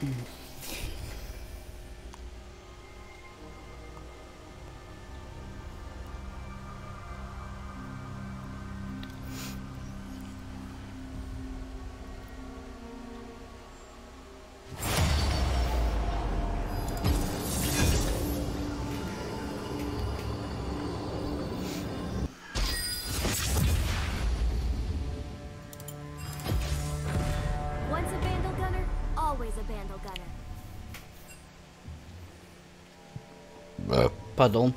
Pardon.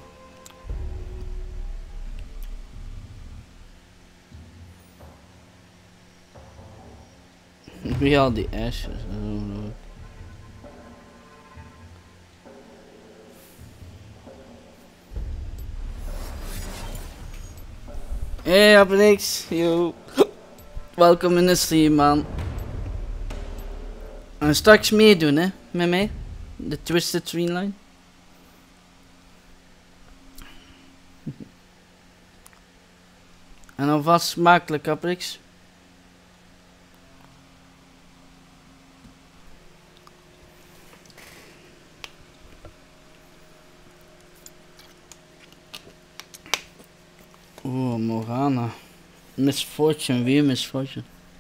Wie al die ashes. Hey Abrix, yo. Welkom in de stream man. En straks meedoen hè, met mij. De Twisted Tree Line. En alvast smakelijk Abrix. Oh, Morgana. Misfortune, weer misfortune.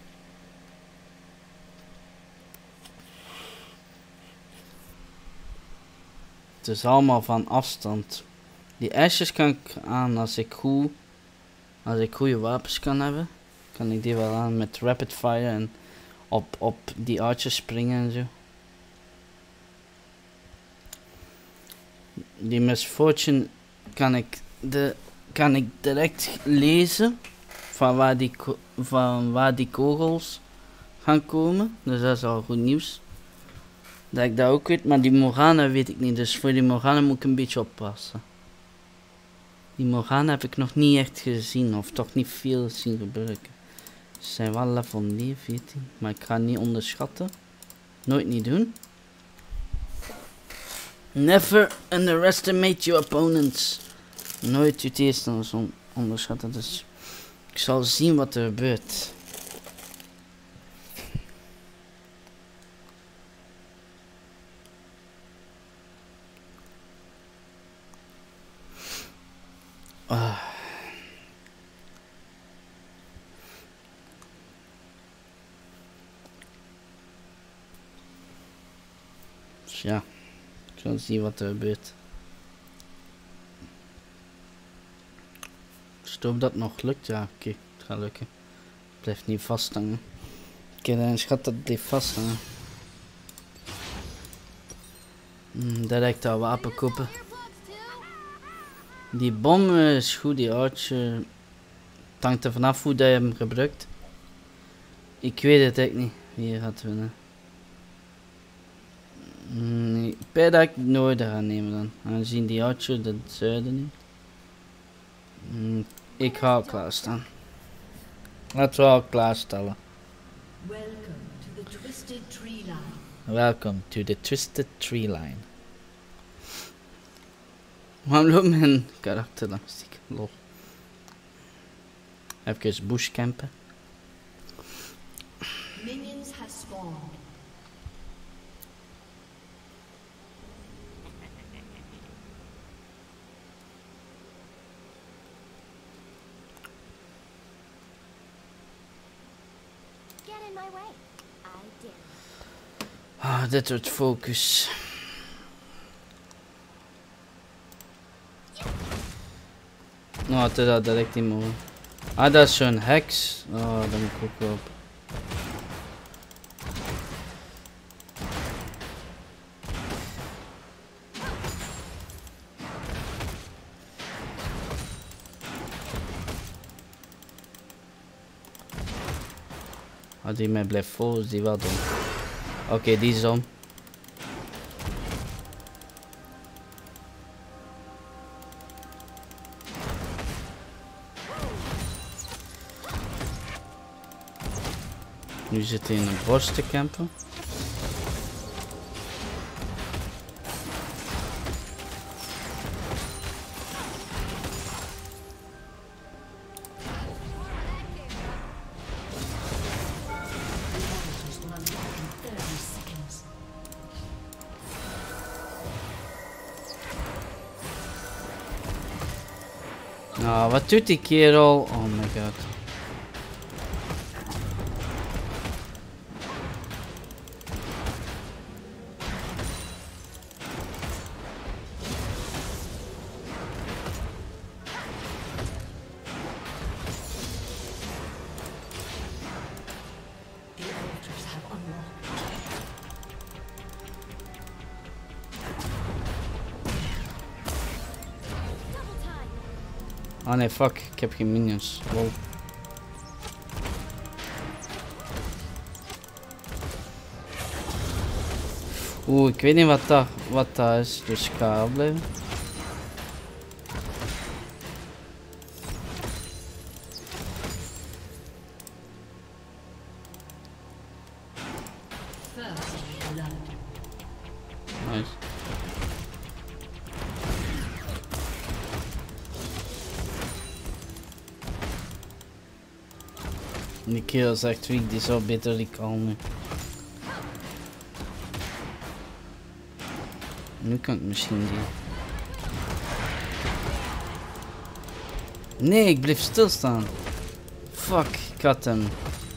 Het is allemaal van afstand. Die ashes kan ik aan als ik goede wapens kan hebben. Kan ik die wel aan met rapid fire en op die archers springen en zo. Die misfortune kan ik direct lezen van waar die kogels gaan komen. Dus dat is al goed nieuws. Dat ik dat ook weet, maar die Morgana weet ik niet. Dus voor die Morgana moet ik een beetje oppassen. Die Morgana heb ik nog niet echt gezien, of toch niet veel zien gebruiken. Ze zijn wel level 9, 14, maar ik ga niet onderschatten. Nooit niet doen. Never underestimate your opponents. Nooit je tegenstanders onderschatten, dus ik zal zien wat er gebeurt. Dus ja, ik zal zien wat er gebeurt. Ik hoop dat het nog lukt. Ja, oké, het gaat lukken. Het blijft niet vasthangen. Ik heb een schat dat het blijft vasthangen. Direct dat wapen kopen. Die bom is goed, die archer. Het hangt er vanaf hoe dat je hem gebruikt. Ik weet het echt niet. Hier gaat winnen. Nee, ik denk dat ik nooit ga nemen dan. Aangezien die archer de zuiden niet. Ik ga al klaarstaan. Laten we al klaarstellen. Welcome to the Twisted Tree Line. Waarom loopt mijn karakter dan stiekem? Lol. Even bushcampen. Minions have spawned. Get in my way. I did. Ah, dit wordt focus. Nou, het is dat direct niet mogen. Ah, dat is zo'n heks. Oh, dat moet ik ook wel op. Als die mij blijft vol, is die wel dom. Oké, die is om. Nu zit hij in een bos te campen. Nou, wat doet die kerel? Oh my god. Ah nee, fuck, ik heb geen minions. Wow. Oeh, ik weet niet wat dat is, dus ik ga afblijven. Nice. Die kerel is echt weak, die zou beter die kalmen. Nu kan ik misschien die. Nee, ik bleef stilstaan. Fuck, ik had hem.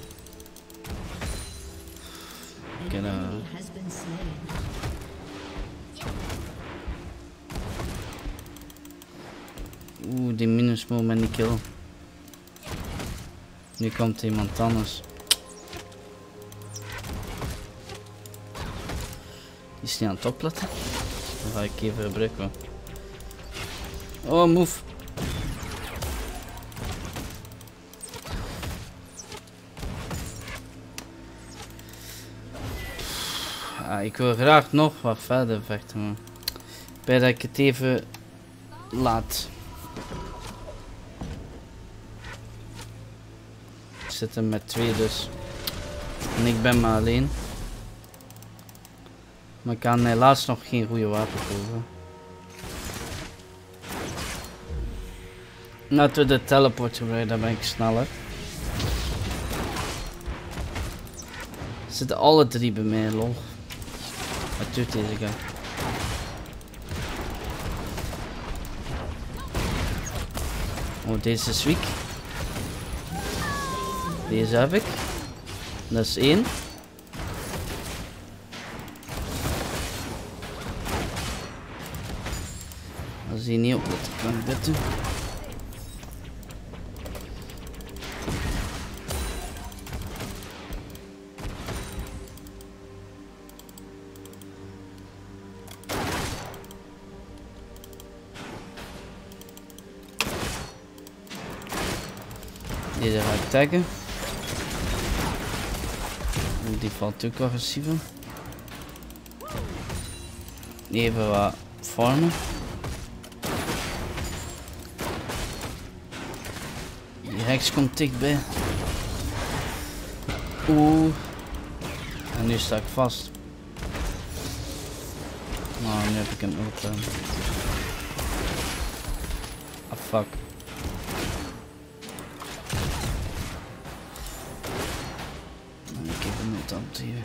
Oeh, die minus moet me niet killen. Nu komt iemand anders. Die is niet aan het opletten. Dan ga ik even gebruiken. Oh, move. Ah, ik wil graag nog wat verder vechten, maar bij dat ik het even laat. Ik zit er met 2 dus. En ik ben maar alleen. Maar ik kan helaas nog geen goede wapen kopen. Laten we de teleport gebruiken, dan ben ik sneller. Zitten alle 3 bij mij, lol. Wat doet deze guy? Oh, deze is weak. Deze heb ik. Dat is 1. Als hij niet oplet, kan ik dit doen. Deze ga ik taggen. Die valt ook agressiever. Even wat vormen. Die heks komt dichtbij. Oeh. En nu sta ik vast. Nou, nu heb ik hem open. Ah, fuck. Ik heb hem niet aan hier.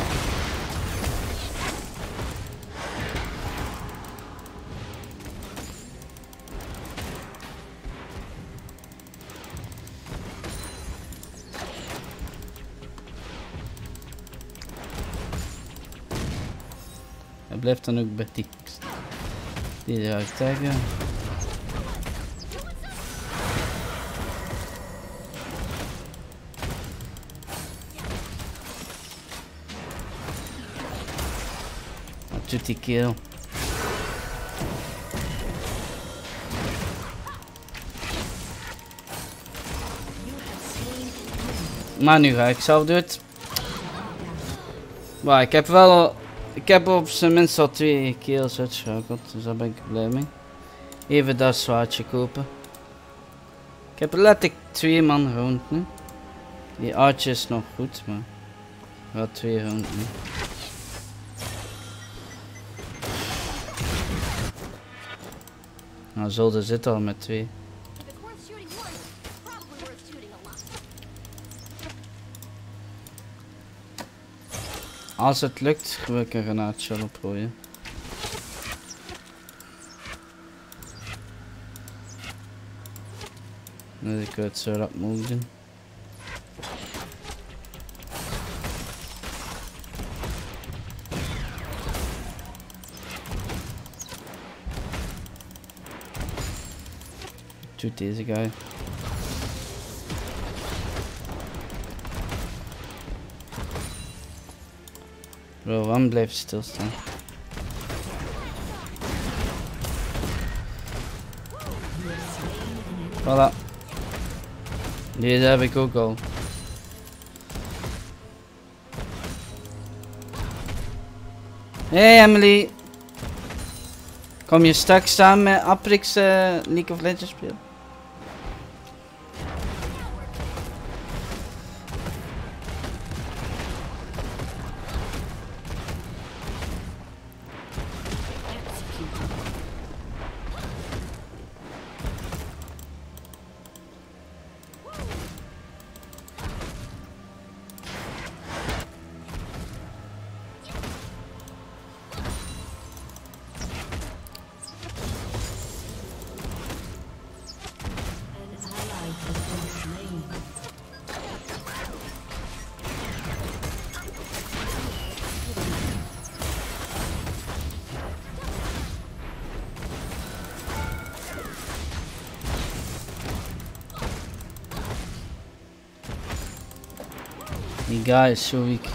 Hij blijft dan ook bij die. Deze ga ik taggen. Wat doet die kerel? Maar nu ga ik zelf doen. Maar ik heb wel. Ik heb op zijn minst al 2 kerels uitgeschakeld, dus daar ben ik blij mee. Even dat zwaardje kopen. Ik heb letterlijk 2 man rond nu. Die artje is nog goed, maar ik ga 2 rond nu. Nou, Zolder zit al met 2. Als het lukt, wil ik een granaatje opgooien. Dus ik wil het zo rap mogelijk doen. Shoot deze guy. Bro, waarom blijf je stilstaan? Voilà. Deze heb ik ook al. Hey Emily. Kom je straks staan met Aprix League of Legends spelen? Die guy is zo weak.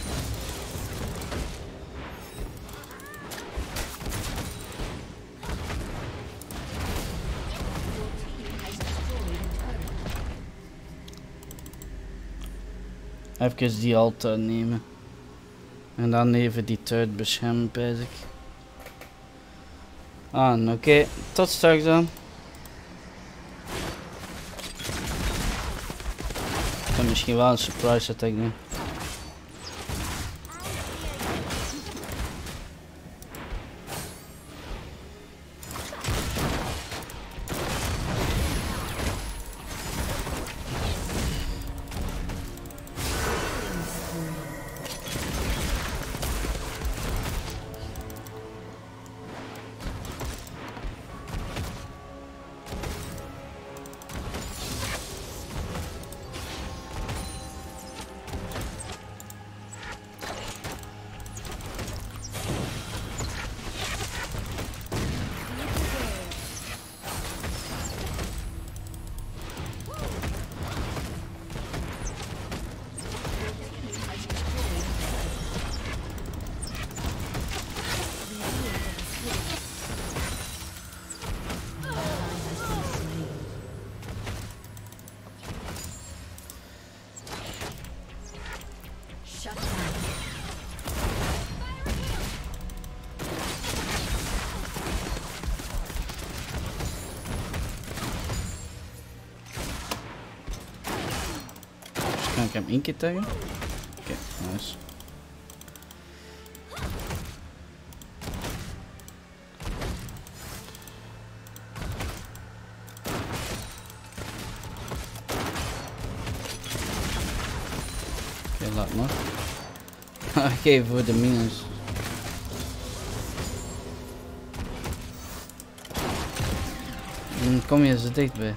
Even die alta nemen. En dan even die turret beschermen, pijs ik. Ah, oké. Tot straks dan. Ik kan misschien wel een surprise attack doen. Kan ik hem één keer taggen? Oké, nice. Oké, laat maar. Oké, voor de minions. Dan kom je zo dichtbij.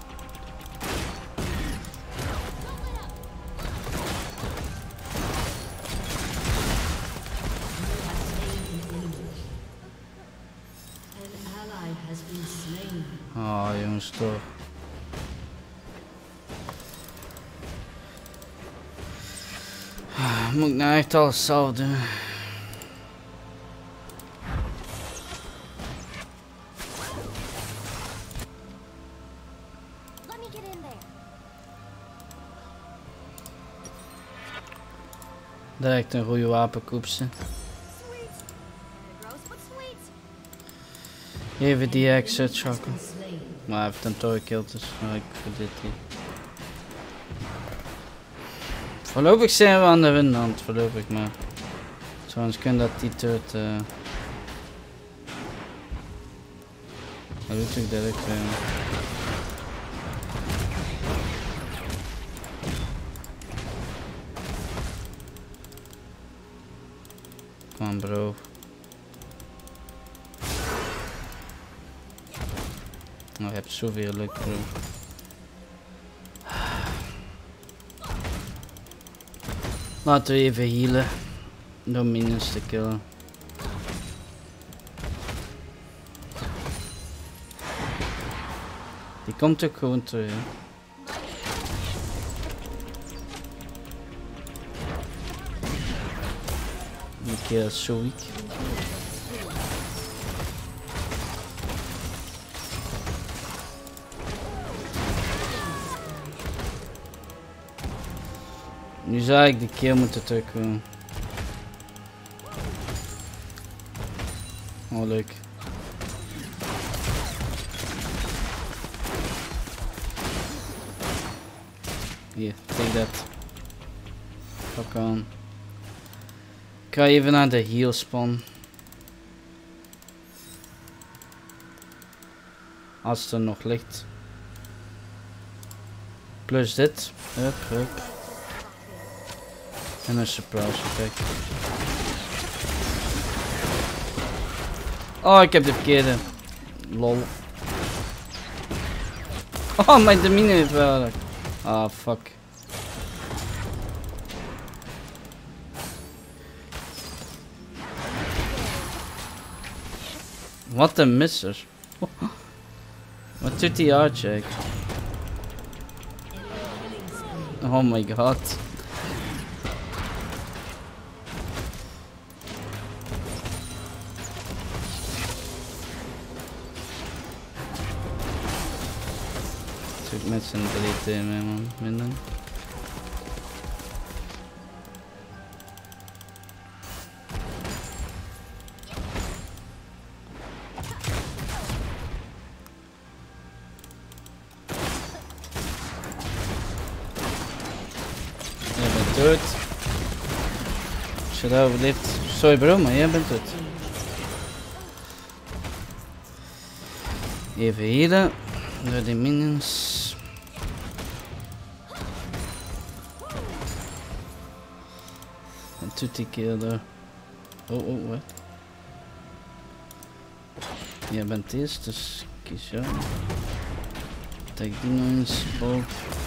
Oh jongens toch. Moet ik nou echt alles zelf doen? Let me get in there. Direct een goede wapenkoepse. Sweet. Gross, but sweet. Even die ex uitschakken. Maar hij heeft een toch gekilld, dus ik voor dit hier. Voorlopig zijn we aan de winhand, voorlopig maar. Zoals kunnen dat die turret. Dat doet ik direct weer. Come on bro. Oh, je hebt zoveel geluk bro. Laten we even healen. Door minions te killen. Die komt ook gewoon terug. Hè. Die keer is zo weak. Nu zou ik de keer moeten terugkomen. Oh leuk. Hier, take that. Fuck on. Ik ga even naar de heal spawn. Als het er nog ligt. Plus dit. Hup, hup. En een surprise effect. Oh, ik heb de verkeerde. Lol. Oh, mijn domine heeft wel. Ah, fuck. Wat een misser. Wat doet die Archie? Oh my god. Zit met zijn 3T mee man, minder. Jij bent dood. Als je dat overleeft. Sorry bro, maar jij bent dood. Even healen. Door die minions. En doet die keer daar. Oh, wat? Jij bent eerst, dus kies jou. Take die nog eens boven.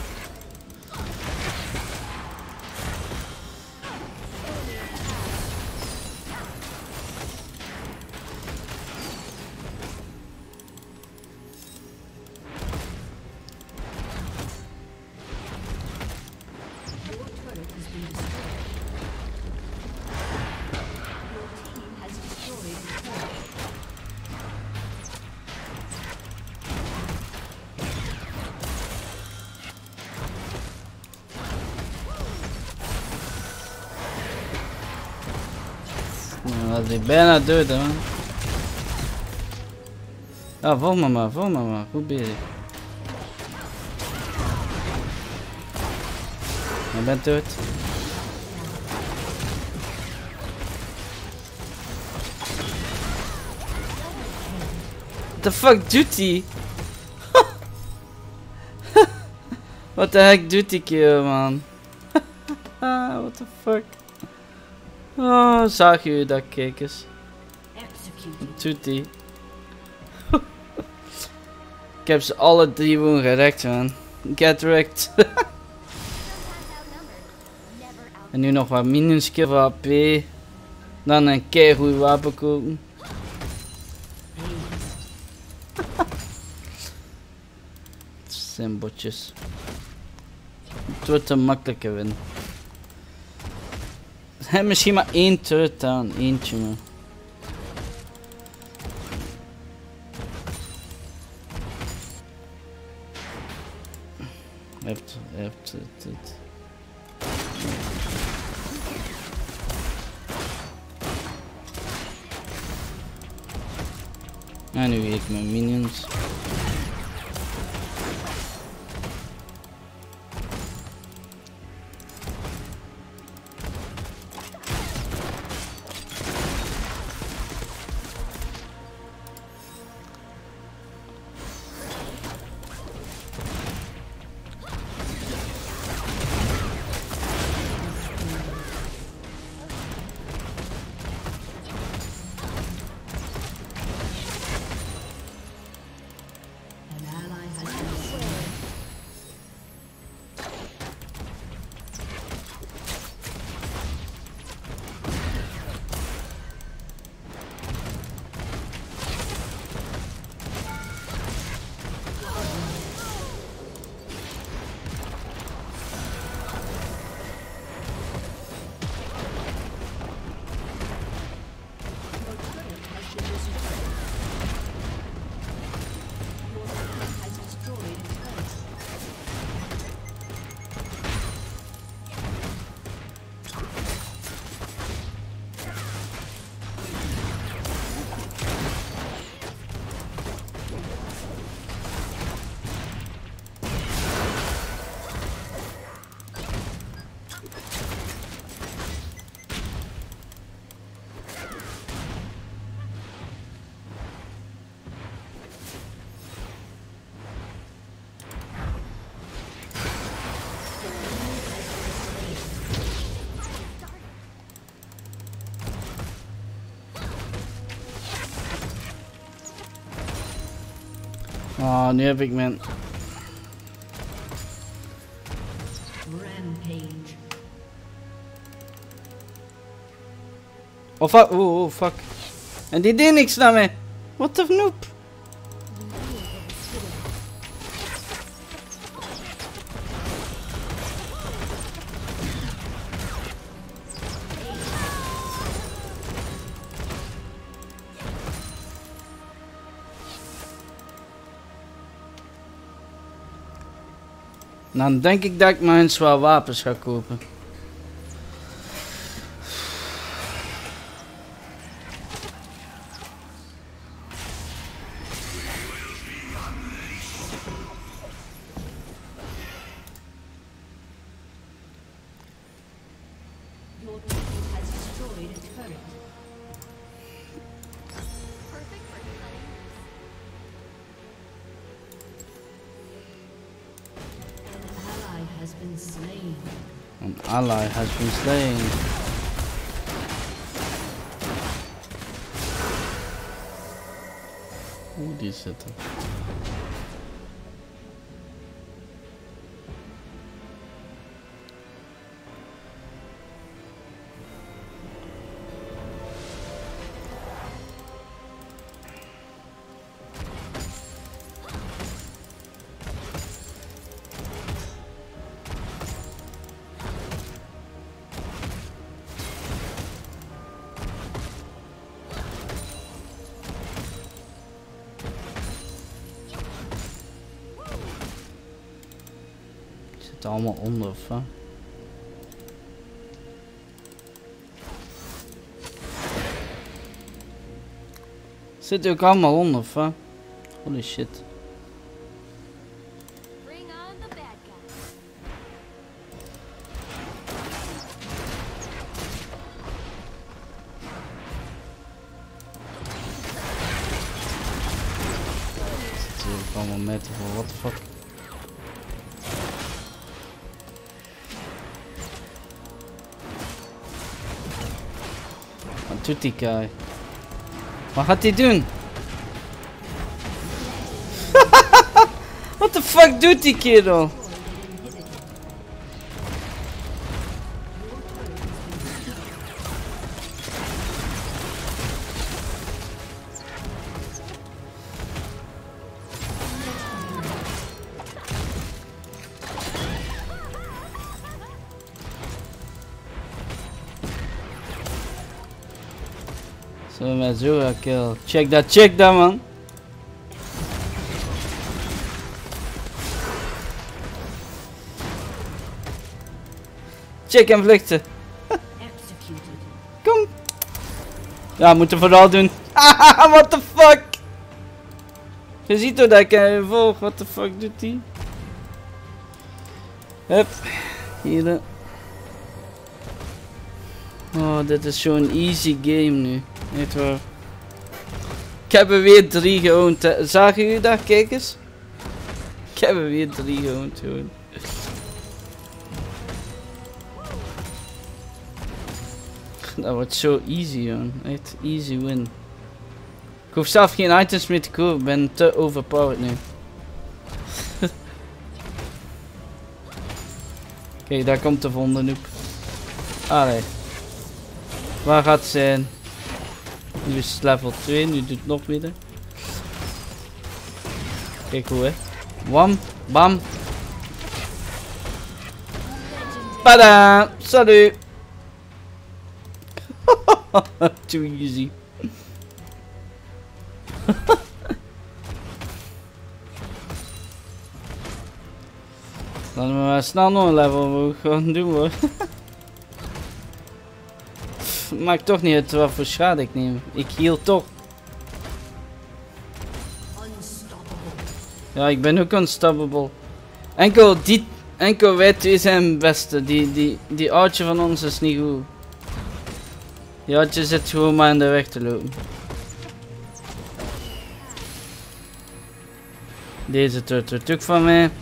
Nou, dat is bijna dood, hè. Ja, volg me maar. Goed bezig. Je bent dood. What the fuck doet hij? What the heck doet die keer, man? What the fuck? Oh, zag je dat, kijkers? Wat doet die? Ik heb ze alle drie gewoon gerekt, man. Get wrecked. En nu nog wat minions voor AP. Dan een keigoed wapen kopen. Het zijn botjes. Het wordt een makkelijke win. Misschien maar één turret aan, eentje maar. Heeft het. En nu ik mijn minions. Oh, nu heb ik mijn... Rampage. Oh fuck, oh fuck. En die deed niks naar mij. What the noob. Dan denk ik dat ik maar eens wel wapens ga kopen. Your team has destroyed a turret. Perfect for cutting. An ally has been slain. An ally has been slain. Oeh, die zitten. Zitten allemaal onder of wat? Zitten ook allemaal onder of wat? Holy shit. Bring on the bad guys. Zitten ook allemaal met voor what the fuck. Wat doet die guy? Wat gaat hij doen? What the fuck doet die kerel? Zo met zo kill. Check dat man. Check en vluchten. Executed. Kom. Ja, moeten vooral doen. What the fuck? Je ziet toch dat ik hem volg. What the fuck doet hij? Hup. Hier. Oh, dit is zo'n easy game nu. Weet wel. Ik heb er weer 3 geoond. Zagen jullie dat? Kijk eens. Ik heb er weer 3 geoond. Gewoon. Dat wordt zo easy, man. Echt easy win. Ik hoef zelf geen items meer te kopen. Ik ben te overpowered nu. Kijk, daar komt de volgende noob. Allee. Waar gaat het zijn? Nu is het level 2, nu doet het nog midden. Kijk hoe hè. Wam, bam. Pada! Salut! Too easy. Laten we maar snel nog een level omhoog gaan doen hoor. Maakt toch niet uit wat voor schade ik neem. Ik heal toch. Ja, ik ben ook unstoppable. Enkel wij twee zijn het beste. Die oudje van ons is niet goed. Die oudje zit gewoon maar in de weg te lopen. Deze wordt ook van mij.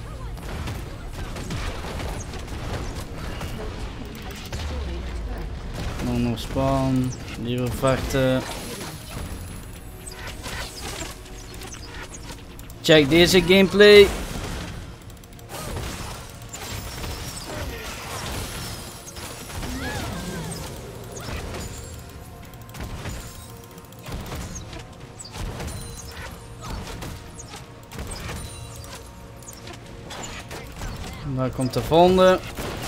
Nog spawn, liever vechten. Check deze gameplay. Daar komt de volgende.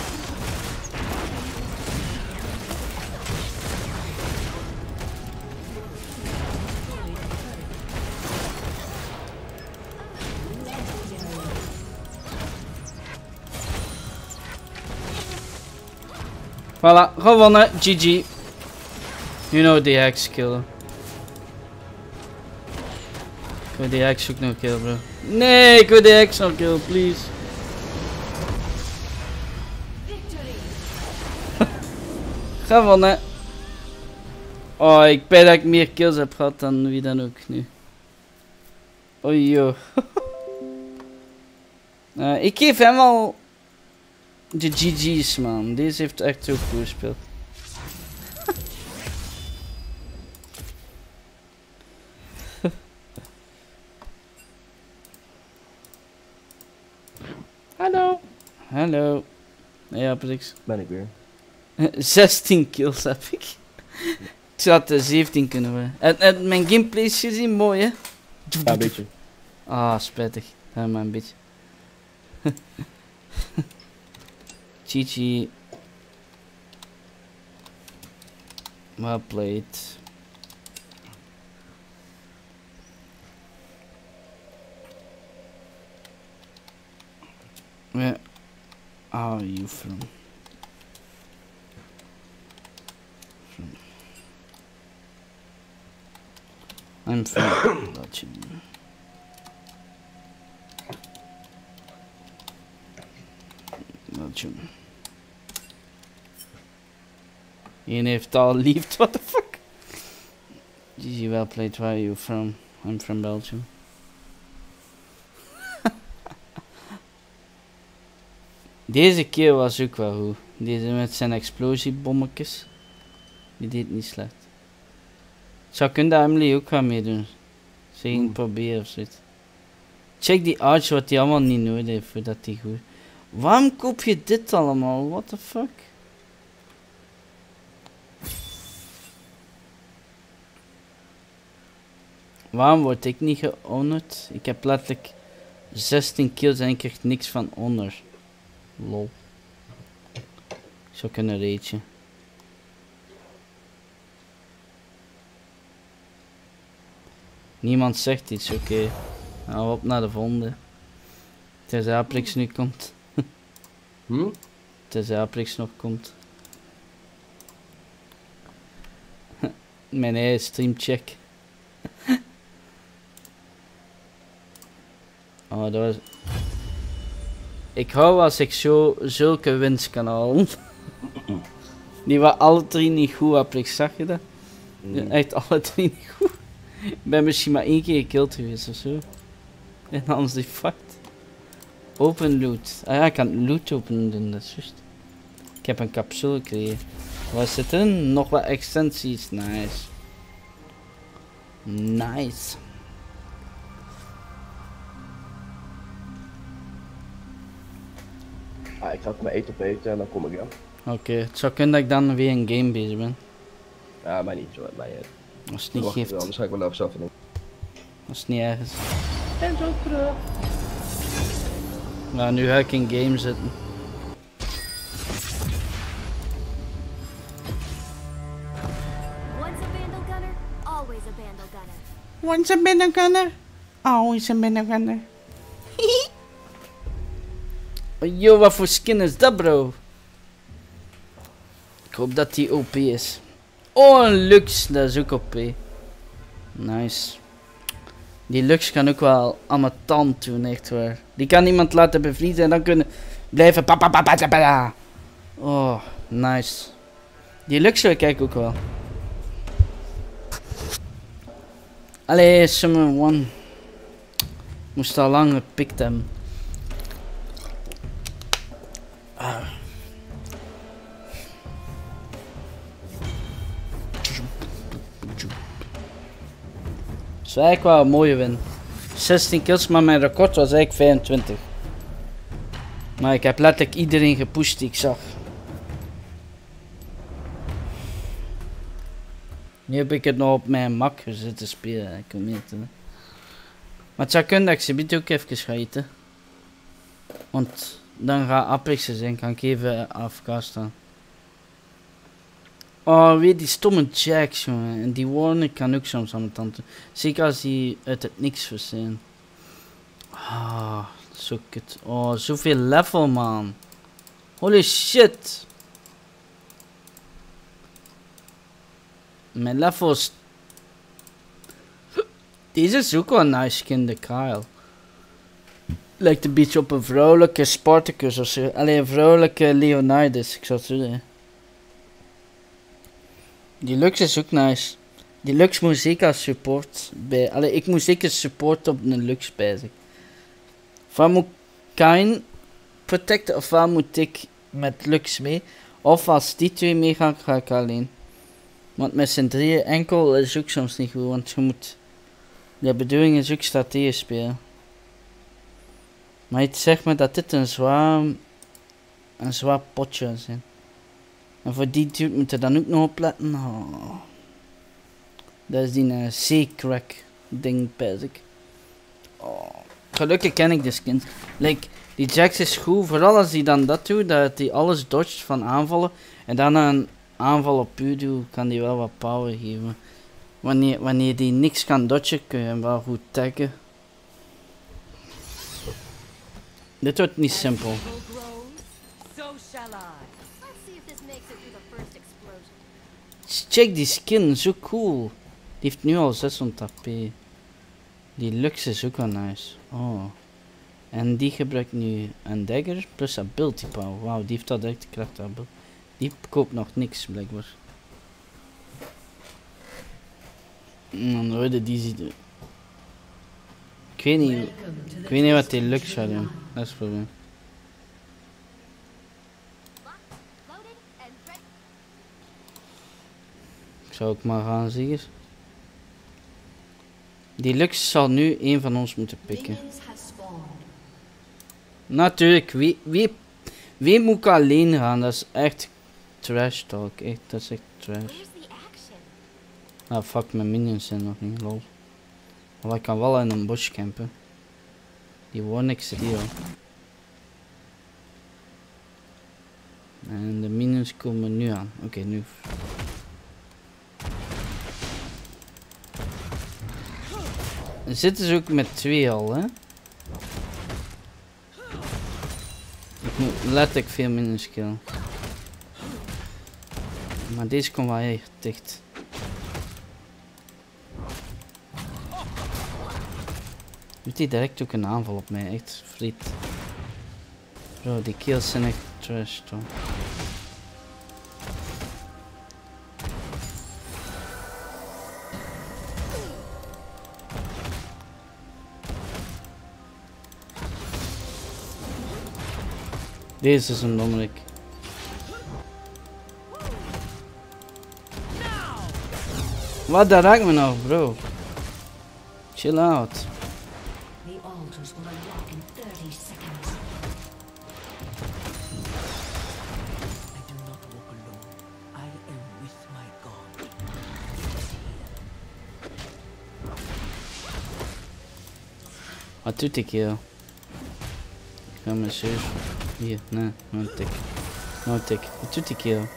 Voilà, gewonnen. GG. You know the Hex killer. Ik wil die Hex ook nog killen, bro. Nee, ik wil die Hex nog killen, please. Gewonnen. Oh, ik ben dat ik meer kills heb gehad dan wie dan ook nu. Oh joh. Ik geef hem al de GG's, man. Deze heeft echt zo goed gespeeld. Hallo. Hallo. Ja, Prix. Ben ik weer. 16 kills heb ik. Ik zou het 17 kunnen worden. En mijn gameplay is gezien mooi, hè? Ja, een beetje. Ah, spijtig. Ja, maar een beetje. GG. Well played. Where are you from? I'm from Belgium. Belgium. Ian heeft al liefd, what the fuck? GG, well played, where are you from? I'm from Belgium. Deze keer was ook wel goed. Deze met zijn explosiebommetjes. Die deed niet slecht. Zou kunnen dat Emily ook gaan meedoen. Ze ging proberen of zoiets. Check die arch wat hij allemaal niet nodig heeft voordat hij goed. Waarom koop je dit allemaal? What the fuck? Waarom word ik niet gehonored? Ik heb letterlijk 16 kills en ik krijg niks van honor. Lol. Ik zou kunnen ragen. Niemand zegt iets, oké. Nou, op naar de volgende. Tenzij Aprix nu komt. Tenzij Aprix nog komt. Mijn eigen streamcheck. Oh, dat was... Ik hou als ik zulke wins kan halen. Die waren alle drie niet goed, Aprix, zag je dat? Echt alle drie niet goed. Ik ben misschien maar 1 keer gekillt geweest of zo. En anders die fucked. Open loot. Ah ja, ik kan loot openen doen, dat is juist. Ik heb een capsule gekregen. Wat zit erin? Nog wat extensies. Nice. Nice. Ah, ik ga ook mijn eten opeten en dan kom ik ja. Oké, het zou kunnen dat ik dan weer een game bezig ben. Ja, maar niet zo. Maar Als het niet geeft. anders ga ik wel even zelf doen. Als het niet ergens. En zo terug. Nou, nu ga ik in game zitten. Once a Vandal Gunner, always a Vandal Gunner. Once a Vandal Gunner, always a Vandal Gunner. Yo, wat voor skin is dat, bro? Ik hoop dat die OP is. Oh, een Lux, dat is ook OP. Nice. Die Lux kan ook wel aan mijn tand doen, echt waar. Die kan iemand laten bevriezen en dan kunnen blijven papapapapapapa. Oh, nice. Die Lux wil ik eigenlijk ook wel. Allee, Summer 1. Moest al lang gepikt hebben. Dat is eigenlijk wel een mooie win. 16 kills, maar mijn record was eigenlijk 25. Maar ik heb letterlijk iedereen gepusht die ik zag. Nu heb ik het nog op mijn mak zitten spelen. Ik weet niet. Maar het zou kunnen dat ik ze biedt ook even ga eten. Want dan gaat Apex zijn, kan ik even AFK staan. Oh, weet die stomme Jacks, jongen. En die Warner kan ook soms aan mijn tand doen. Zeker als die uit het niks verzin. Ah, zo kut. Oh, zoveel level, man. Holy shit. Mijn level is... Deze is ook wel een nice skin, de Kyle. Lijkt een beetje op een vrouwelijke Spartacus of zo. Alleen een vrouwelijke Leonidas, ik zou het zo zeggen. Die Lux is ook nice. Die Lux moet zeker als support bij. Allee, ik moet zeker support op een Lux bij zich. Ofwel moet Kain protecten, ofwel moet ik met Lux mee. Of als die twee meegaan, ga ik alleen. Want met z'n drieën enkel is ook soms niet goed, want je moet... De bedoeling is ook strategisch spelen. Maar het zegt me dat dit een zwaar potje is. En voor die dude moet je dan ook nog opletten. Oh. Dat is die C-crack ding, pijs ik. Oh. Gelukkig ken ik de skins. Like, die Jax is goed, vooral als hij dan dat doet, dat hij alles dodgt van aanvallen. En dan een aanval op u doet, kan die wel wat power geven. Wanneer die niks kan dodgen, kun je hem wel goed taggen. Dit wordt niet simpel. Check die skin, zo cool. Die heeft nu al 600 AP. Die Lux is ook wel nice. Oh. En die gebruikt nu een dagger plus ability power. Wauw, die heeft al direct de kracht hebben. Die koopt nog niks blijkbaar. Dan rode die ziet. Ik weet niet wat die Lux gaat doen. Dat is het probleem. Ik zou ook maar gaan zien. Die Lux zal nu een van ons moeten pikken. Natuurlijk, wie moet ik alleen gaan? Dat is echt trash talk. Echt, dat is echt trash. Ah fuck, mijn minions zijn nog niet, lol. Maar ik kan wel in een bush campen. Die Warnick zit hier al. En de minions komen nu aan. Oké, nu. Er zitten ze ook met 2 al, hè? Ik moet letterlijk veel minions killen. Maar deze komt wel echt dicht. Doet hij direct ook een aanval op mij, echt friet. Bro, die kills zijn echt trash toch. Deze is een dommerik. Wat, dat raakt me nog, bro. Chill out. The altars will unlock in 30 seconds. I do not walk alone. I am with my God. Wat doet ik hier? Ik ga mijn zus. Hier, nee, no tik. No tik. Wat doet ik hier?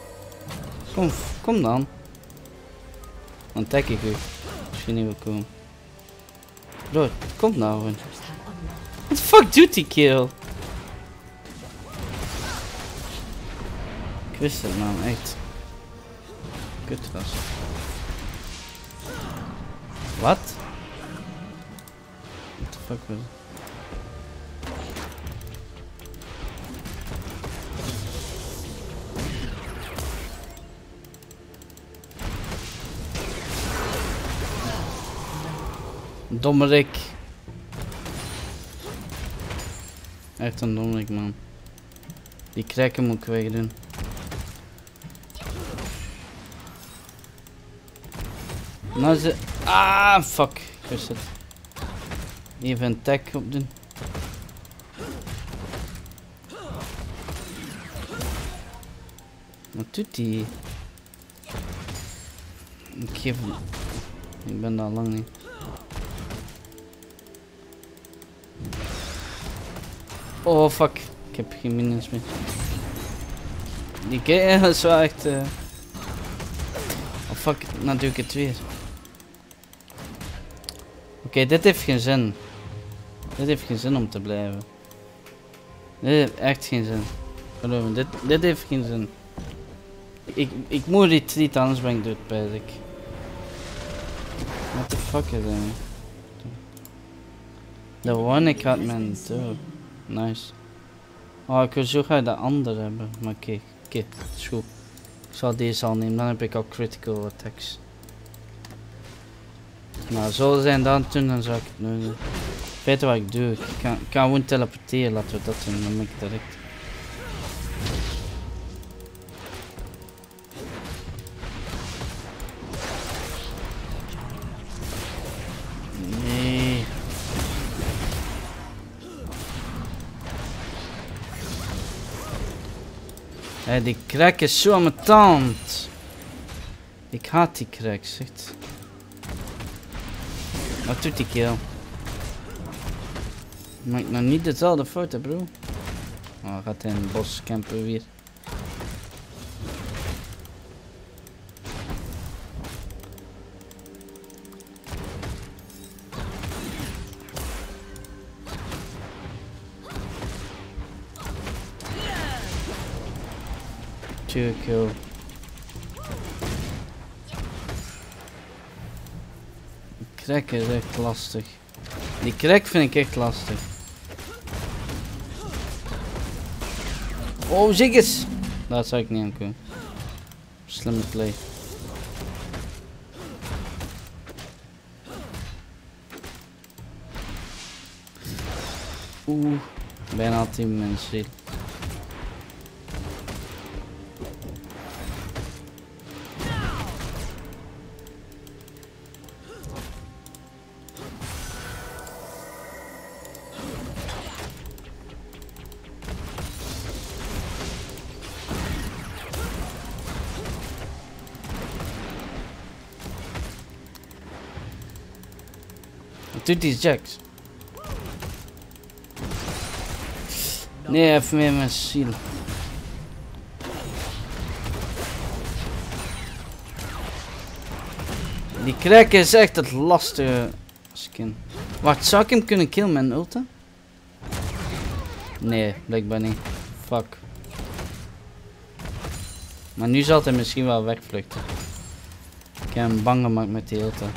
Kom dan. Dan tag ik u. Misschien niet wil komen. Bro, kom nou gewoon. What the fuck doet die kill? Ik wist het man, echt. Kut was. Wat? What the fuck was het? Dommerik. Echt een dommerik man. Die kraken moet ik wegdoen. Nou ze... Ah, fuck. Ik wist het. Even een tag opdoen. Wat doet die? Ik geef hem. Ik ben daar lang niet. Oh fuck. Ik heb geen minions meer. Die keer is wel echt... Oh fuck, nou doe ik het weer. Oké, dit heeft geen zin. Dit heeft geen zin om te blijven. Dit heeft echt geen zin. Geloof me, dit heeft geen zin. Ik moet retreat, anders ben ik dood, pijs ik. What the fuck is dat? De one ik had mijn dood. Nice. Oh, ik wil zo graag de andere hebben. Maar oké, is goed. Ik zal deze al nemen, dan heb ik al critical attacks. Nou, zo zijn dan doen, dan zou ik het nu doen. Weet je wat ik doe? Ik kan gewoon teleporteren, laten we dat doen, dan ben ik direct. Nee. Hé, die crack is zo ambetant. Ik haat die crack, zegt. Wat doet die kill? Maak nou niet dezelfde foto, bro. Oh, gaat hij in het bos campen weer. Two kill. Crack is echt lastig. Die crack vind ik echt lastig. Oh, zie eens! Dat zou ik niet aankomen. Slimme play. Oeh, bijna 10 mensen. Doet die Jax? Nee, even meer mijn ziel. Die crack is echt het lastige skin. Wacht, zou ik hem kunnen killen met een ulti? Nee, blijkbaar niet. Fuck. Maar nu zal hij misschien wel wegvluchten. Ik heb hem bang gemaakt met die ulti.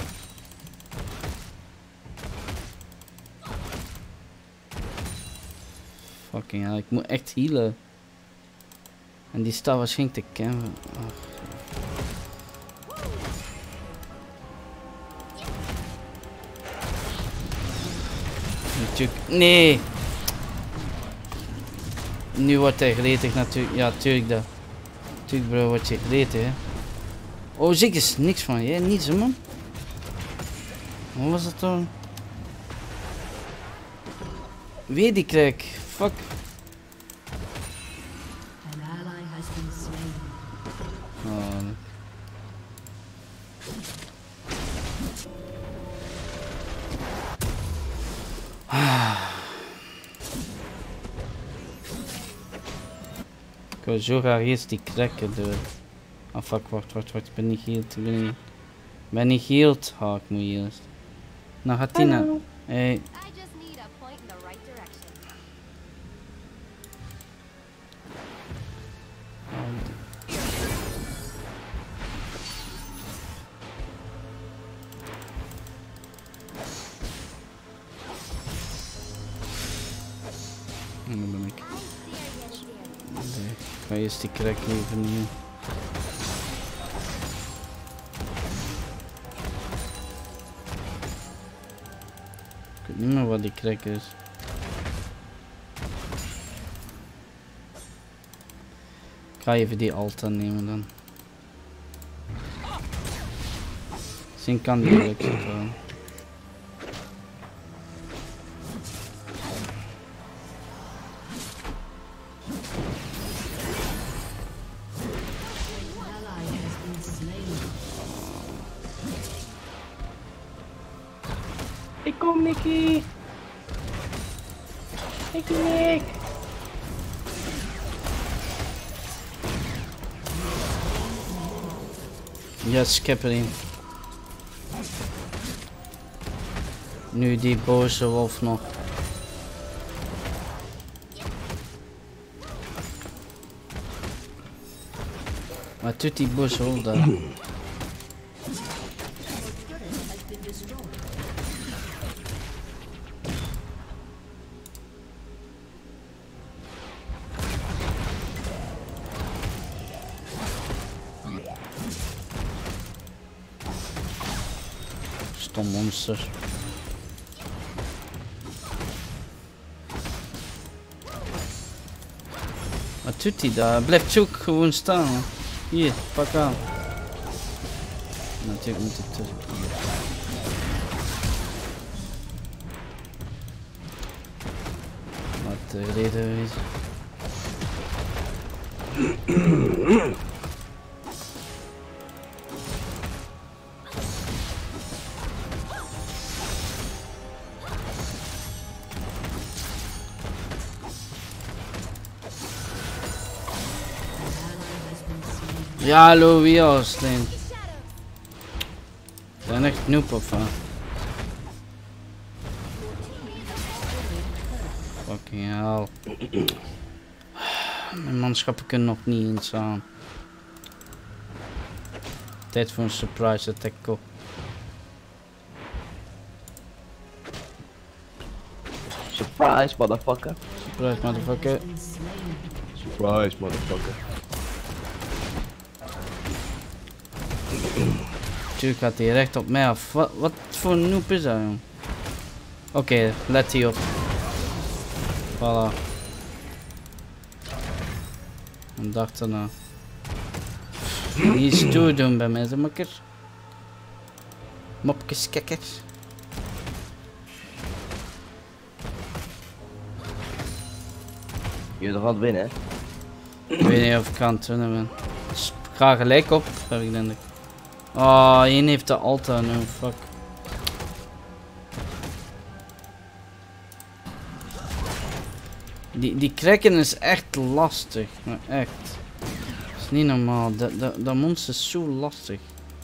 Fucking hell, ik moet echt healen. En die staat waarschijnlijk te campen. Natuurlijk. Nee! Nu wordt hij gretig natuurlijk. Ja, tuurlijk dat. Tuurlijk bro, wordt je gretig hè. Oh, zie eens niks van je, niets hè man. Wat was dat dan? Weer die crack. Fuck. An ally has been slain. Oh. Ik wil zo graag eerst die cracken door. Ah fuck, wacht, ik ben niet geheeld, ik ben niet geheeld. Ah, ik moet eerst. Nou gaat Tina. Hey. I just need a point in the right direction. En dan ben ik. Serious, serious. Nee, ik ga eerst die crack even nu. Ik weet niet meer wat die crack is. Ik ga even die alta nemen dan. Misschien kan die lukken gewoon. Ik kom, Nicky. Nick. Yes, ik heb erin. Nu die boze wolf nog. Wat doet die boze wolf daar? Stom monster. Wat doet hij daar? Blijft zoek gewoon staan. Hier, pak aan. Natuurlijk moet ik terug. Wat de reden is. Ja, hallo, wie Austin? Zijn echt noob of wat? Fucking hell. Mijn manschappen kunnen nog niet eens aan. Tijd voor een surprise attack. Surprise, motherfucker. Surprise, motherfucker. Surprise, motherfucker. Tuurlijk gaat hij recht op mij af. Wat voor een noob is dat, jong? Oké, let die op. Voilà. En dacht erna. Niet stoer doen bij mij, makkers. Mopjes, kekkers. Je gaat winnen, hè? Ik weet niet of ik aan het winnen ben. Dus ga gelijk op, heb ik denk ik. Oh, één heeft de alta nu, fuck. Die kraken is echt lastig, maar echt. Dat is niet normaal, dat monster is zo lastig.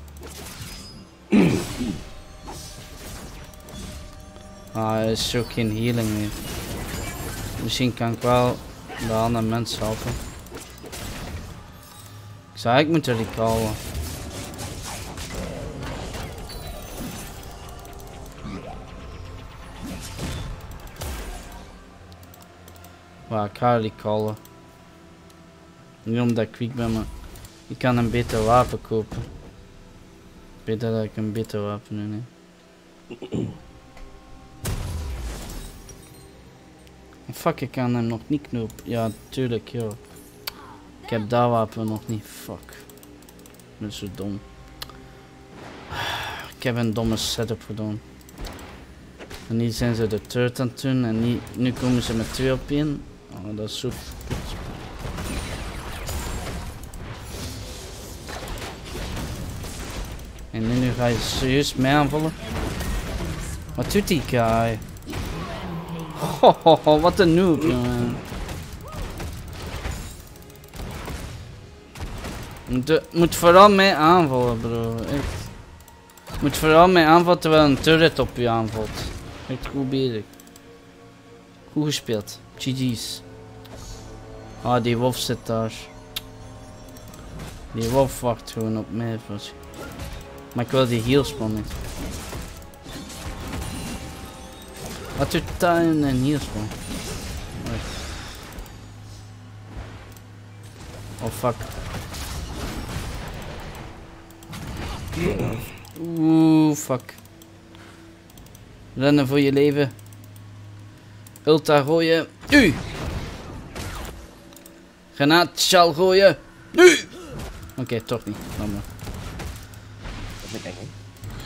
Ah, er is ook geen healing meer. Misschien kan ik wel de andere mensen helpen. Ik zou eigenlijk moeten recallen. Maar ik ga recallen. Niet omdat ik weak ben, maar ik kan een beter wapen kopen. Beter dat ik een beter wapen nu neem. Fuck, ik kan hem nog niet knopen. Ja, tuurlijk, joh. Ik heb dat wapen nog niet. Fuck. Ik ben zo dom. Ik heb een domme setup gedaan. En nu zijn ze de third aan het doen en nu komen ze met 2 op 1. Oh, dat is zo kut. En nu ga je serieus mij aanvallen? Wat doet die guy? Oh, wat een noob, jongen. Moet vooral mij aanvallen, bro. Echt. Moet vooral mij aanvallen terwijl een turret op je aanvalt. Echt goed bezig. Goed gespeeld. GG's. Ah, die wolf zit daar. Die wolf wacht gewoon op mij. Maar ik wil die healspan niet. Wat doet dat in een healspan? Oh fuck. Oeh, fuck. Rennen voor je leven. Ulta gooien. Nu! Granaatschal gooien. Nu! Oké, toch niet. Laat maar. Dat is een eng.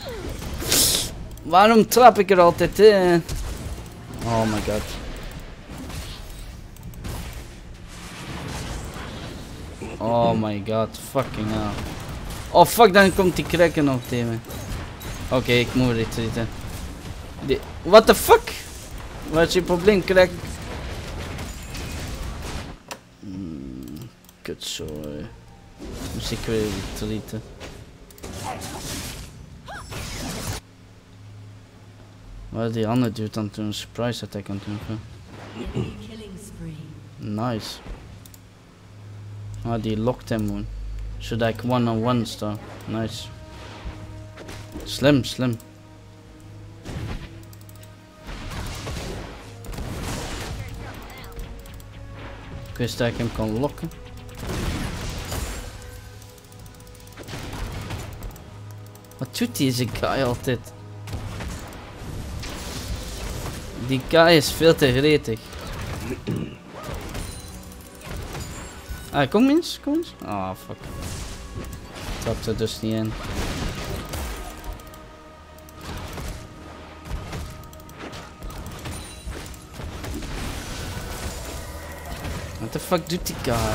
Waarom trap ik er altijd in? Oh my god. Oh my god, fucking hell. Oh fuck, dan komt die kraken nog tegen me. Oké, ik moet retreaten. What the fuck? Wat is je probleem, crack? Kut zo. Moest ik weer retreaten. Wat die andere dude dan toen een surprise attack aan het doen. Killing spree. Nice. Ah, die locked hem gewoon. Zodat ik one-on-one sta. Nice. Slim, slim. Ik wist dat ik hem kan lokken. Wat doet deze guy altijd? Die guy is veel te gretig. Ah, kom eens, kom eens. Ah, fuck. Trapt er dus niet in. What the fuck doet die guy?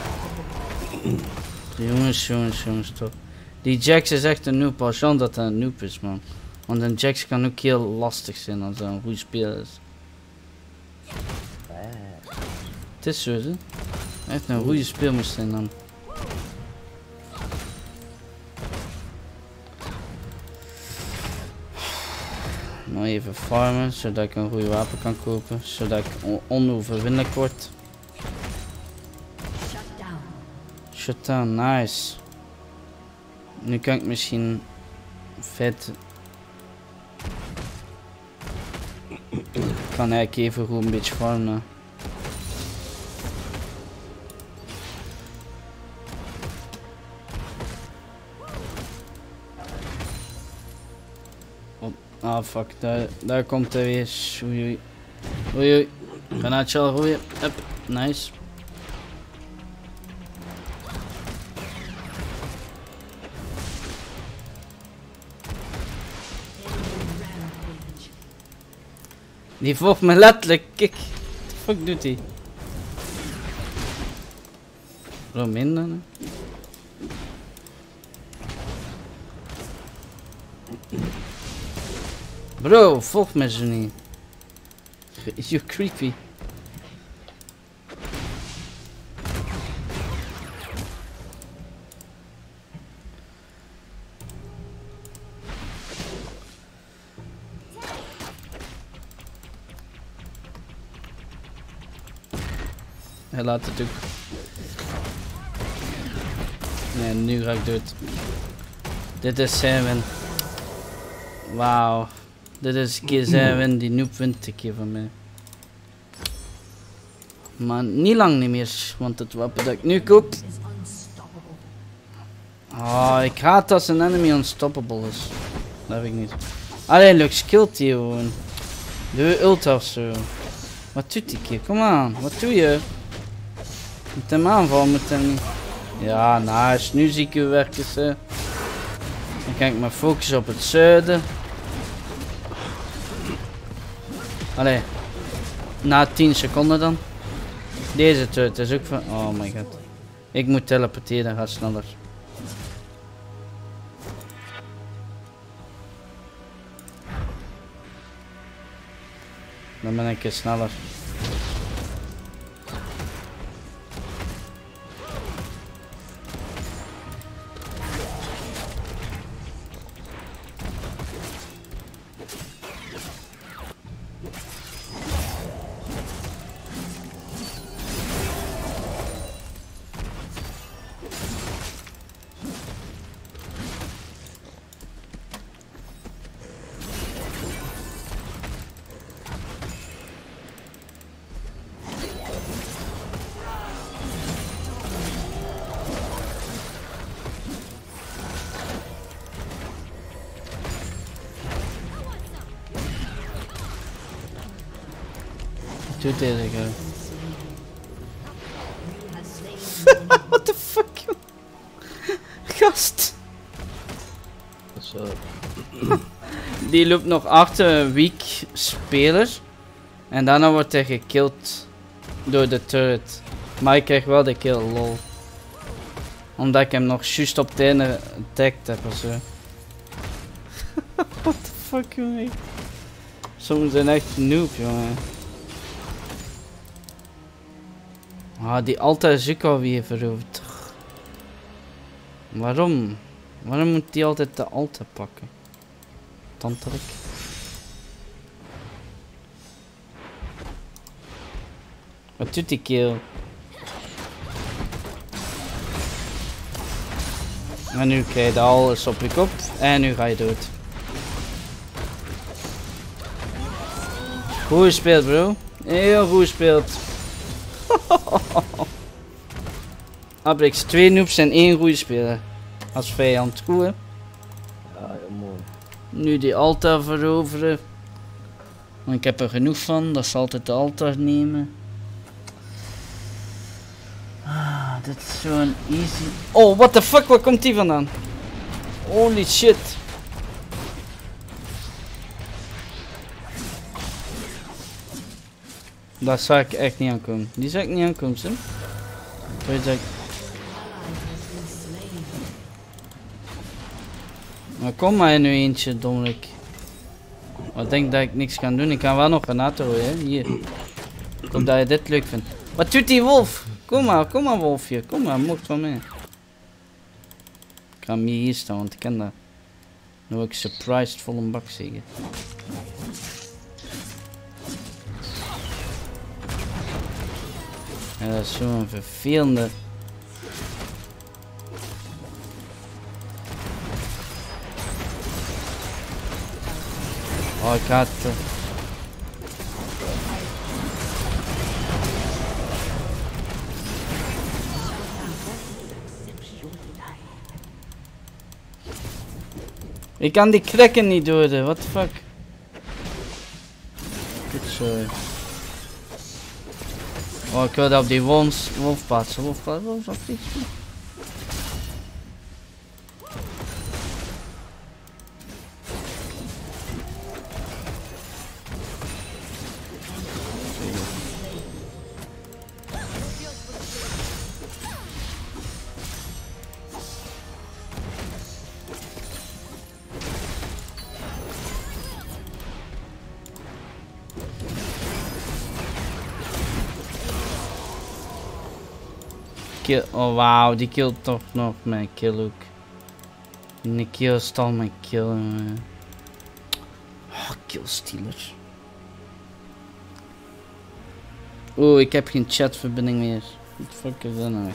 Jongens, jongens, jongens, toch. Die Jax is echt een noob, als Jan dat een noob is, man. Want een Jax kan ook heel lastig zijn als hij een goede speler is. Het is zo, hè. Echt een goede speel moest zijn dan. Nou even farmen, zodat ik een goede wapen kan kopen, zodat ik onoverwinnelijk word. Shutdown, nice. Nu kan ik misschien vet. Ik kan eigenlijk even goed een beetje farmen. Ah fuck, daar komt hij weer. Oei oei. Oei oei. Granaatje al gooien. Up. Nice. Die volgt me letterlijk. Kijk. What the fuck doet hij? Romin dan? Bro, volg me zo niet. You're creepy. Hij laat het ook. Nee, nu ga ik dood. Dit is 7. Wauw. Dit is keer 7, die noob wint een keer van mij. Maar niet lang niet meer, want het wapen dat ik nu koop. Oh, ik haat als een enemy unstoppable is. Dat heb ik niet. Alleen leuk skillt hij gewoon. Doe ult of zo. Wat doet die keer? Kom aan, wat doe je? Met hem aanvallen, met hem. Ja, nice. Nu zie ik u werken. Dan kan ik me focussen op het zuiden. Allee, na 10 seconden dan. Deze turret is ook van. Oh my god. Ik moet teleporteren, dat gaat sneller. Dan ben ik sneller. Doe deze guy. What the fuck, joh? Gast. Die loopt nog achter een weak speler. En daarna wordt hij gekillt door de turret. Maar ik krijg wel de kill, lol. Omdat ik hem nog juist op het einde attacked heb ofzo. What the fuck, jongen. Sommigen zijn echt noob, jongen. Ah, die Alta is ook alweer veroverd. Waarom? Waarom moet die altijd de Alta pakken? Tantelijk. Wat doet die keel? En nu krijg je alles op je kop. En nu ga je dood. Goed gespeeld, bro. Heel goed gespeeld. Abrix, 2 noobs en 1 goede speler. Als vijand. Goed, hè? Ja, heel mooi. Nu die Alta veroveren. Want ik heb er genoeg van. Dat zal altijd de Alta nemen. Ah, dit is zo'n easy... Oh, what the fuck? Waar komt die vandaan? Holy shit. Daar zou ik echt niet aankomen. Die zou ik niet aankomen, Sim. Weet je, maar kom maar nu eentje, domelijk. Ik denk dat ik niks kan doen. Ik kan wel nog een auto, hè. Hier. Ik hoop dat je dit leuk vindt. Wat doet die wolf? Kom maar wolfje. Kom maar, mocht van mij. Ik ga hem hier staan, want ik ken dat. Nu wil ik surprised vol een bak zeggen. Ja, dat is zo'n vervelende. Oh, ik had het. Ik kan die krekken niet doden, what the fuck. Goed zo. Oh, ik wil dat op die wolf plaatsen. Wolf op die. Kill, oh wauw, die killt toch nog mijn kill ook. Die kill stal mijn kill. Oh, killstealer. Oeh, ik heb geen chatverbinding meer. Wat de fuck is dat nou?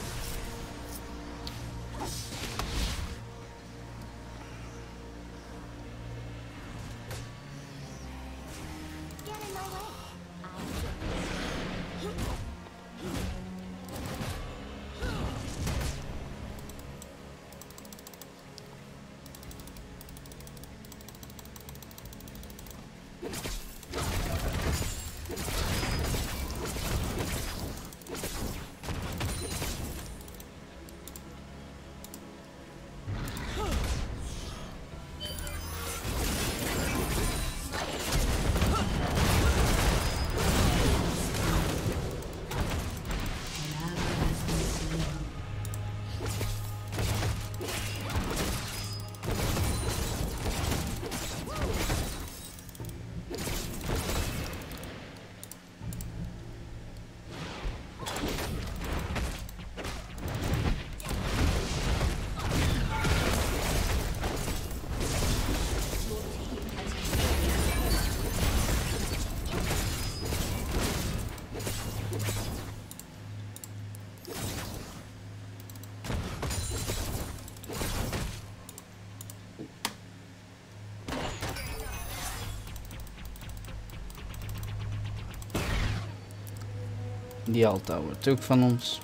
Die Alta wordt ook van ons.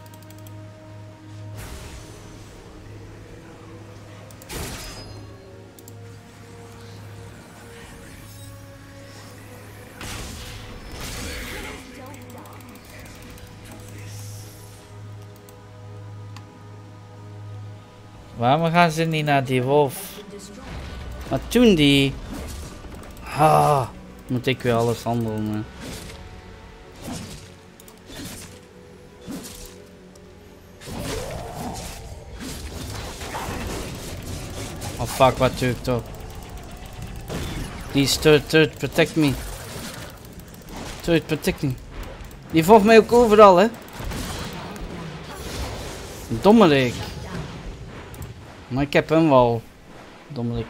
Waarom gaan ze niet naar die wolf? Wat doen die? Ah, moet ik weer alles handelen. Oh fuck, wat doe ik toch? Die is third, protect me. Sorry, het protect niet. Die volgt mij ook overal, hè. Dommerik. Maar ik heb hem wel. Dommerik.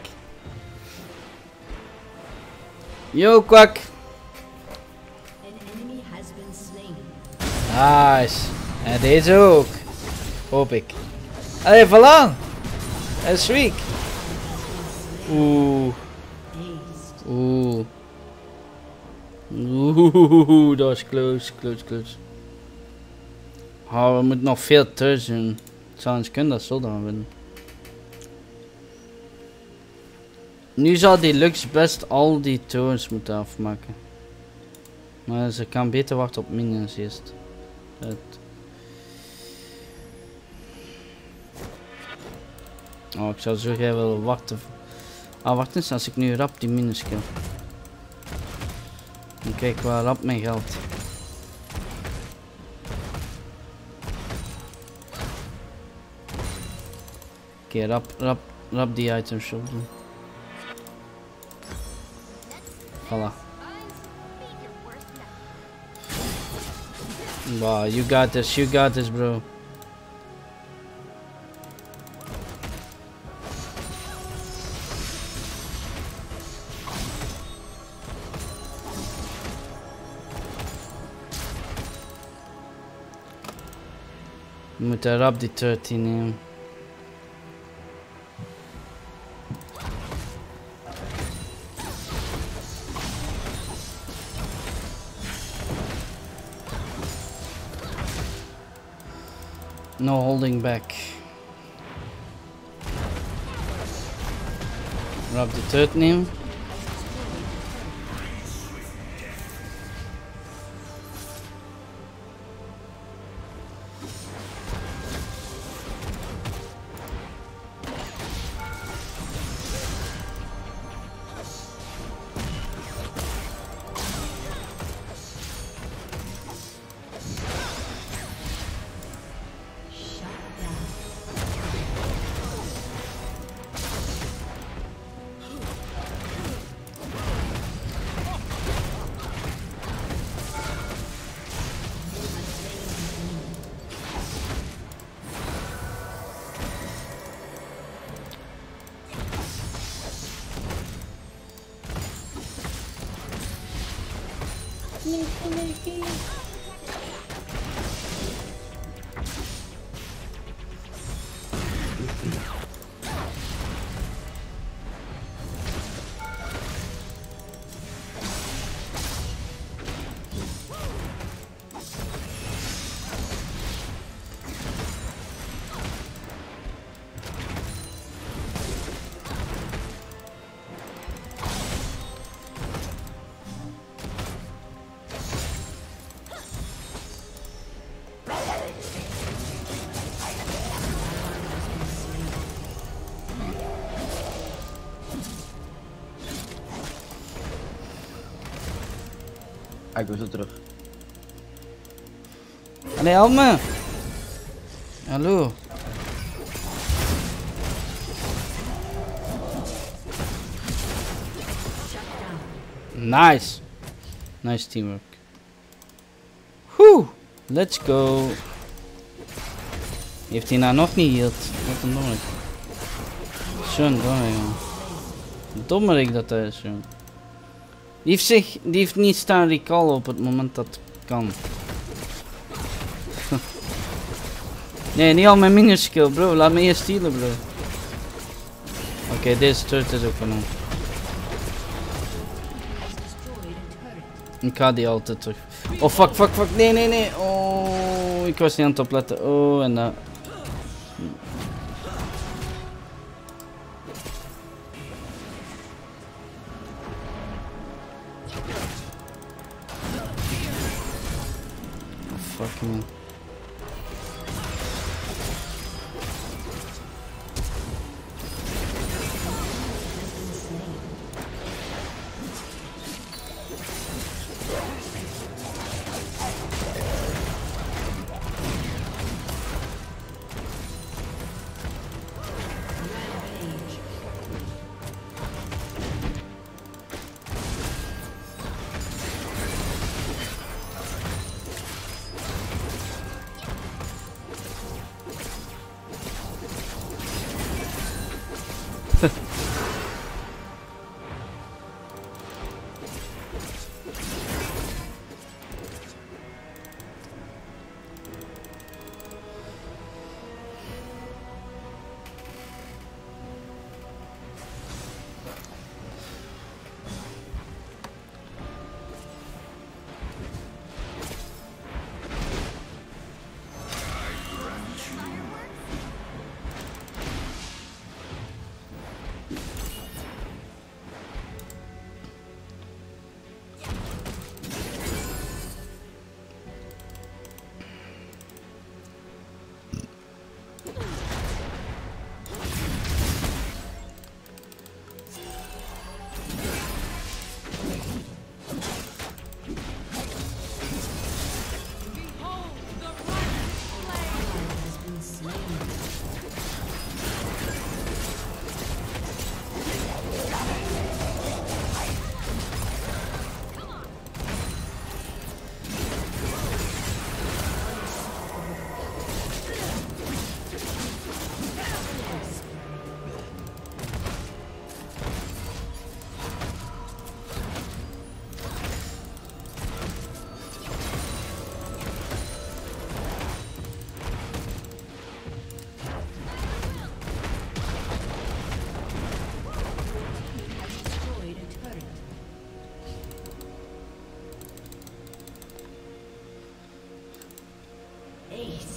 Yo, kwak. An enemy has been slain. Nice. En deze ook. Hoop ik. Allee, voilà. Hij is weak. Oeh. Oeh. Oeh, dat is close, close. Oh, we moeten nog veel thuis doen. Het zou eens kunnen dat zo dan winnen. Nu zou die Lux best al die torens moeten afmaken. Maar ze kan beter wachten op minions eerst. Oh, ik zou zo graag willen wachten. Ah, wacht eens als ik nu rap die minions kill. Dan kijk waar rap mijn geld. Oké, rap die items op doen. Voilà. Wow, you got this, bro. We moeten rap die 13 nemen. No holding back. Rap die 13 nemen. Ah, ik ben zo terug. Allee, help me. Hallo. Nice. Nice teamwork. Whew. Let's go. Heeft hij nou nog niet geheeld? Wat een dommerik. Zo'n dommerik, man. Dommerik dat hij is, jongen. Die heeft niet staan recall op het moment dat het kan. Nee, niet al mijn minions skill, bro. Laat me eerst stealen, bro. Oké, deze turret is ook van hem. Ik ga die altijd terug. Oh, fuck. Nee. Oh, ik was niet aan het opletten. Oh, en dat. Fucking. Ace.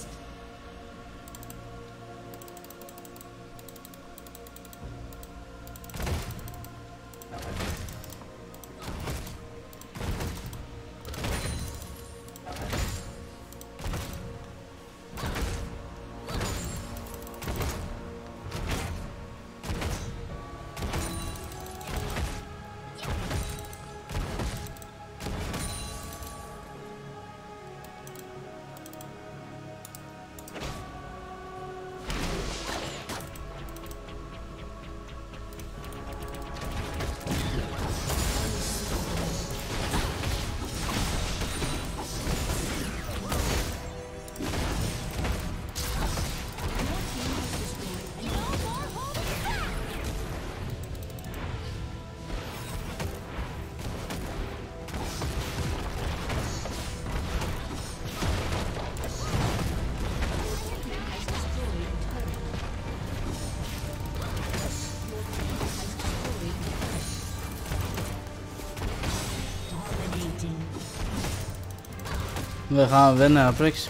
We gaan winnen, Apex.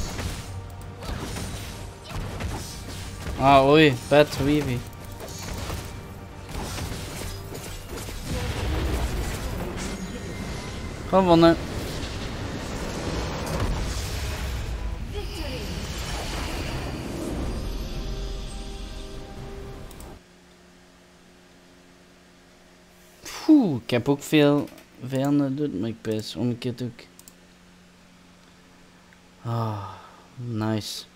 Ah, oei, pet, Weavy. Gewonnen. Oeh, ik heb ook veel vijanden dood, maar ik pijs omgekeerd ook. Ah, nice.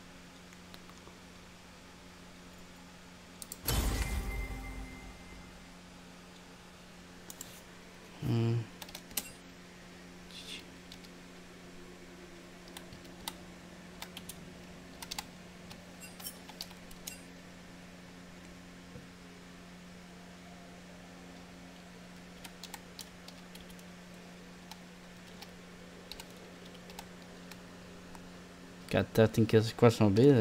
Ik had 13 keer, ik was nog bezig.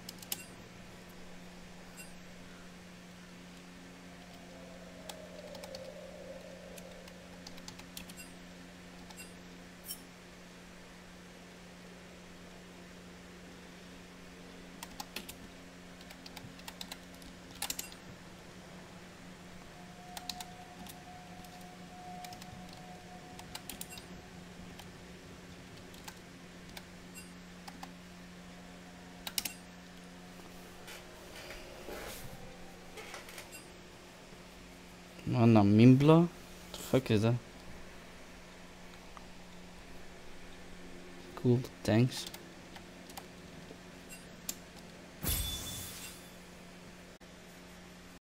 Man, naar Mimbla? What the fuck is dat? Cool, thanks.